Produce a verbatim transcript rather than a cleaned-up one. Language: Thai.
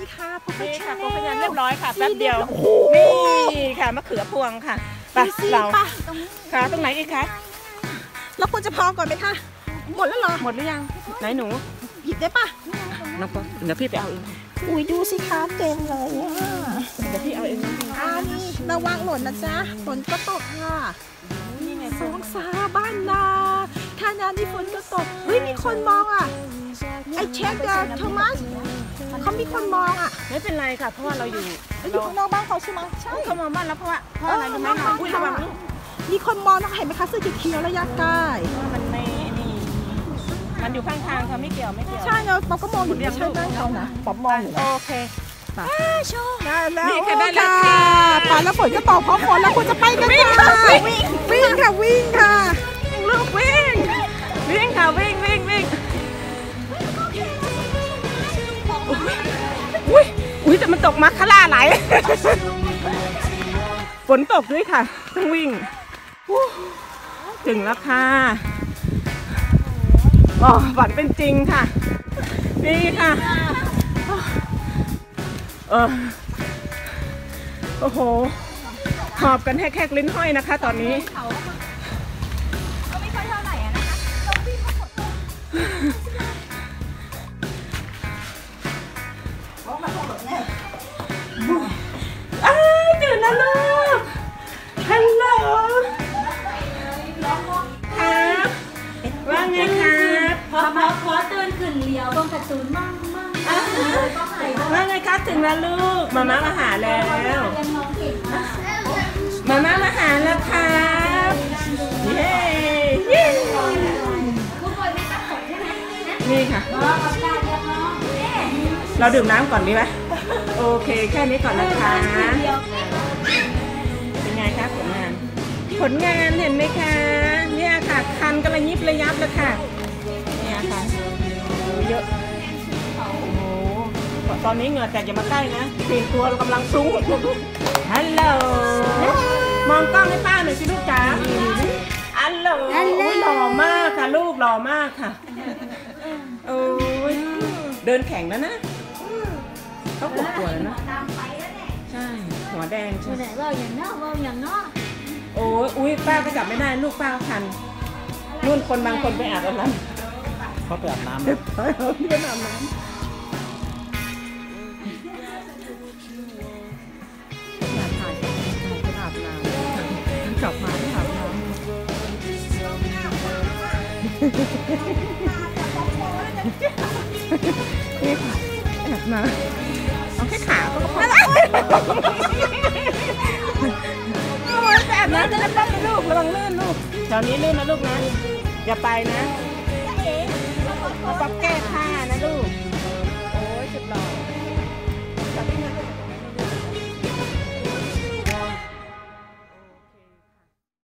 เลยค่ะโปรเฟชนี่ชั่นค่ะแนโปรเฟชชั่นลเรียบร้อยค่ะแป๊บเดียวโอ้โหนี่ค่ะมะเขือพวงค่ะไปดูสิเราป่ะค่ะตรงไหนอีกคะเราควรจะพอก่อนไหมคะหมดแล้วเหรอหมดหรือยังไหนหนูหยิบได้ป่ะน้องปอเดี๋ยวพี่ไปเอาเองอุ้ยดูสิคะเต็มเลยอ่ะเดี๋ยวพี่เอาเองนะอันนี้ระวังหล่นนะจ๊ะฝนก็ตกค่ะสองสาบ้านนาขณะนี้ฝนก็ตกเฮ้ยมีคนมองอ่ะไอเช็คเดอร์โทมัสเขามีคนมองอ่ะไม่เป็นไรค่ะเพราะว่าเราอยู่อยู่ข้างนอกบ้านเขาใช่ไหมใช่เขามาบ้านแล้วเพราะว่าเพราะอะไรรู้ไหมคะอุ้ยระวังลูกมีคนมองนะเห็นไหมคะเสื้อเขียวๆระยะใกล้มันไม่นี่มันอยู่ข้างทางค่ะไม่เกี่ยวไม่เกี่ยวใช่เนาะป๊อปก็มองอยู่ไม่ใช่บ้านเขานะป๊อปมองอยู่นะโอเคได้แล้วนี่ค่ะได้แล้วค่ะไปแล้วฝนก็ตกเพราะฝนแล้วควรจะไปกันค่ะวิ่งวิ่งค่ะวิ่งค่ะลูกวิ่งวิ่งค่ะวิ่งวิ่งวิ่งอุ้ยอุ้ยแต่มันตกมัคคาร่าไหลฝนตกด้วยค่ะต้องวิ่งถึงแล้วค่ะอ๋อฝันเป็นจริงค่ะนี่ค่ะเออโอ้โหหอบกันแหกๆลิ้นห้อยนะคะตอนนี้อ้าวตื่นแล้วลูกฮัลโหลครับว่าไงครับพอมาขอตื่นขึ้นเลี้ยวต้องกระตุ้นมั่งมั่งก็หายว่าไงครับถึงแล้วลูกมาม่ามาหาแล้วยังมองเห็นนะมาม่ามาหาแล้วครับเย้เย้ผู้ป่วยไม่ต้องขอใช่ไหมนี่ค่ะรอประกาศเรียกน้องเอ๊ะเราดื่มน้ำก่อนดีไหมโอเคแค่นี้ก่อนนะคะเดียวเป็นไงคะผลงาน ผลงานเห็นไหมคะเนี่ยค่ะคันกำลังยิบระยับเลยค่ะเนี่ยค่ะโอ้เยอะโอ้โหตอนนี้เหงื่อแตกอย่ามาใกล้นะเปลี่ยนตัวเรากำลังซุ้งฮัลโหลมองกล้องให้ป้าหน่อยสิลูกจ๋าฮัลโหลหล่อมากค่ะลูกหล่อมากค่ะโอ้ยเดินแข่งแล้วนะเขาปวดปวดแล้วนะตามไปแล้วเนี่ยใช่หัวแดงใช่ไหมไหนว่าอย่างนอกว่าอย่างนอกโอ้ยอุ้ยป้าก็จับไม่ได้ลูกป้าทันนู่นคนบางคนไปอาบน้ำเขาไปอาบน้ำเลยพี่ก็อาบน้ำอยากถ่ายไปอาบน้ำกลับมาที่อาบน้ำนี่ค่ะแอบมาเอาแค่ขาก็พอแล้วแอบนะจะได้ป้องลูกระวังลื่นลูกแถวนี้ลื่นนะลูกนะอย่าไปนะป๊อปแก้ผ้านะลูก